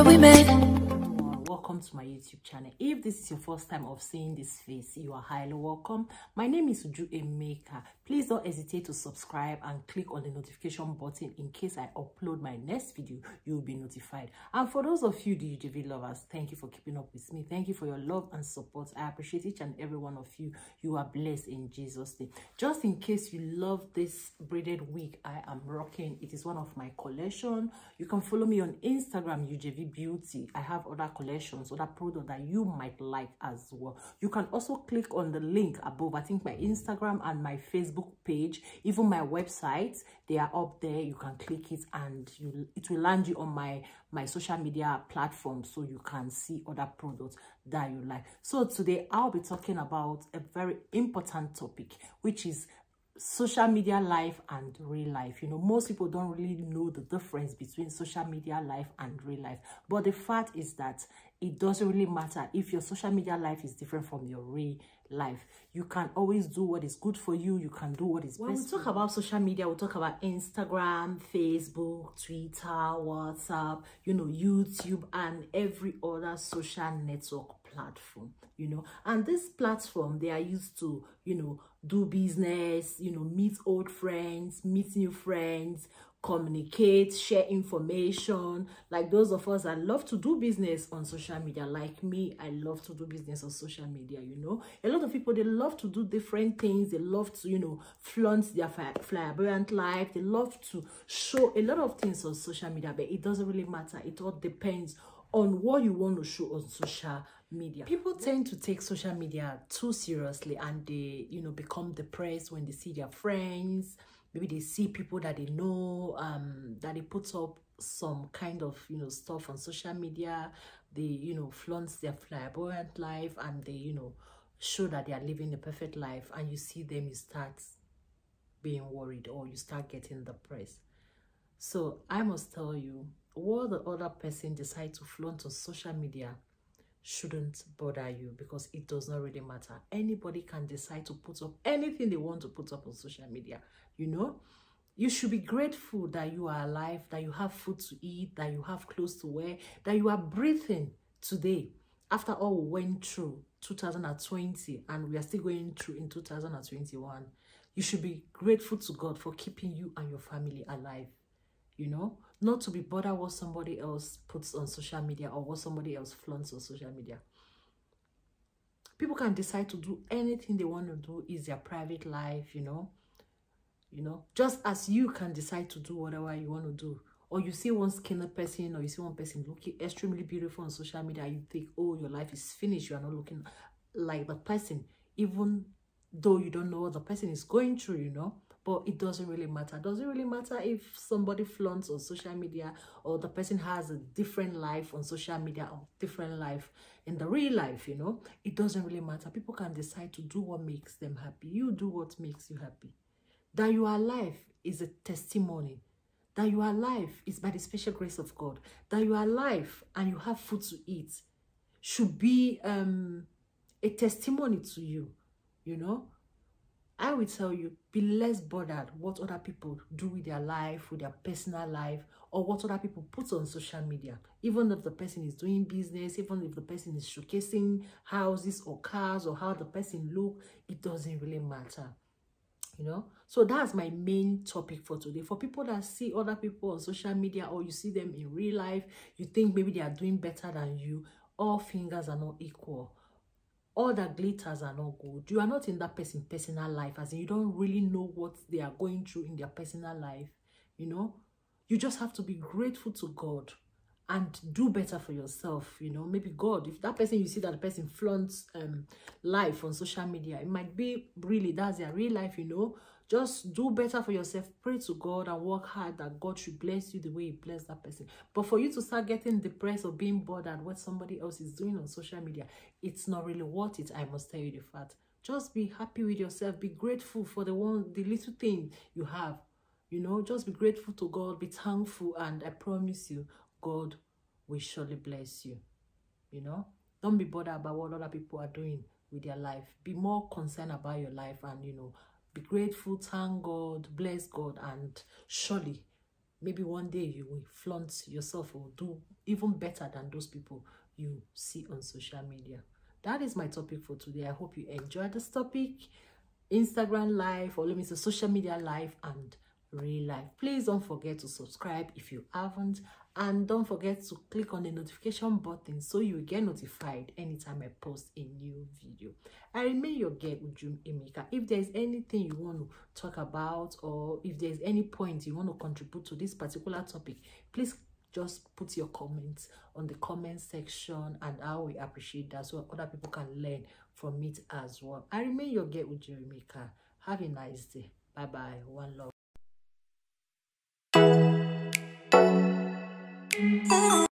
that we made. Welcome to my YouTube channel. If this is your first time of seeing this face, you are highly welcome. My name is Uju Emeka. Please don't hesitate to subscribe and click on the notification button in case I upload my next video. You will be notified. And for those of you, the UJV lovers, thank you for keeping up with me. Thank you for your love and support. I appreciate each and every one of you. You are blessed in Jesus' name. Just in case you love this braided wig I am rocking, it is one of my collection. You can follow me on Instagram, UJV Beauty. I have other collections, other products that you might like as well. You can also click on the link above. I think my Instagram and my Facebook page, even my website, they are up there. You can click it and it will land you on my social media platform, so you can see other products that you like. So today I'll be talking about a very important topic, which is social media life and real life. You know, most people don't really know the difference between social media life and real life, but the fact is that it doesn't really matter if your social media life is different from your real life. You can always do what is good for you. You can do what is best. When we talk about social media, we'll talk about Instagram, Facebook, Twitter, WhatsApp, you know, YouTube, and every other social network platform, you know. And this platform, they are used to, you know, do business, you know, meet old friends, meet new friends, communicate, share information. Like those of us that love to do business on social media, like me, I love to do business on social media, you know. A lot of people, they love to do different things. They love to, you know, flaunt their flamboyant life. They love to show a lot of things on social media, but it doesn't really matter. It all depends on what you want to show on social media. People tend to take social media too seriously, and they, you know, become depressed when they see their friends. Maybe they see people that they know, that they put up some kind of, you know, stuff on social media. They, you know, flaunt their flamboyant life, and they, you know, show that they are living the perfect life. And you see them, you start being worried, or you start getting depressed. So I must tell you, what the other person decides to flaunt on social media shouldn't bother you, because it does not really matter. Anybody can decide to put up anything they want to put up on social media, you know. You should be grateful that you are alive, that you have food to eat, that you have clothes to wear, that you are breathing today. After all we went through 2020 and we are still going through in 2021, you should be grateful to God for keeping you and your family alive, you know. Not to be bothered what somebody else puts on social media or what somebody else flaunts on social media. People can decide to do anything they want to do. Is their private life, you know. You know, just as you can decide to do whatever you want to do. Or you see one skinny person, or you see one person looking extremely beautiful on social media, and you think, oh, your life is finished. You are not looking like the person, even though you don't know what the person is going through, you know. But it doesn't really matter. It doesn't really matter if somebody flaunts on social media, or the person has a different life on social media, or different life in the real life, you know. It doesn't really matter. People can decide to do what makes them happy. You do what makes you happy. That you are alive is a testimony. That you are alive is by the special grace of God. That you are alive and you have food to eat should be a testimony to you, you know. I will tell you, be less bothered what other people do with their life, with their personal life, or what other people put on social media. Even if the person is doing business, even if the person is showcasing houses or cars, or how the person look, it doesn't really matter, you know. So that's my main topic for today. For people that see other people on social media, or you see them in real life, you think maybe they are doing better than you. All fingers are not equal. All that glitters are not good. You are not in that person's personal life, as in you don't really know what they are going through in their personal life, you know. You just have to be grateful to God and do better for yourself, you know. Maybe God, if that person, you see that the person flaunts life on social media, it might be really that's their real life, you know. Just do better for yourself. Pray to God and work hard that God should bless you the way he blessed that person. But for you to start getting depressed or being bothered at what somebody else is doing on social media, it's not really worth it. I must tell you the fact. Just be happy with yourself. Be grateful for the little thing you have. You know, just be grateful to God. Be thankful, and I promise you, God will surely bless you. You know, don't be bothered about what other people are doing with their life. Be more concerned about your life, and, you know, be grateful, thank God, bless God, and surely maybe one day you will flaunt yourself or do even better than those people you see on social media. That is my topic for today. I hope you enjoyed this topic. Instagram live, or let me say social media live and real life. Please don't forget to subscribe if you haven't, and don't forget to click on the notification button so you will get notified anytime I post a new video. I remain your girl Uju Emeka. If there is anything you want to talk about, or if there is any point you want to contribute to this particular topic, please just put your comments on the comment section, and I will appreciate that so other people can learn from it as well. I remain your girl Uju Emeka. Have a nice day. Bye bye. One love.